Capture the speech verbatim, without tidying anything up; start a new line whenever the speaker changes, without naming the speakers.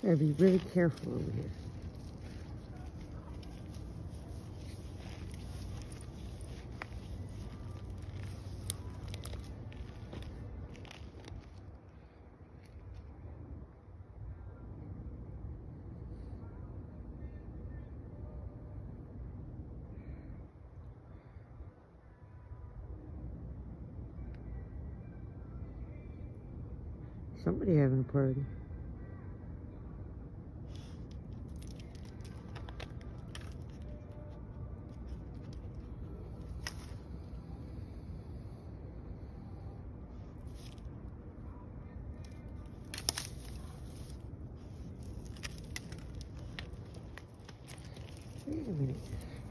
Gotta be really careful over here. Somebody having a party. Wait a minute.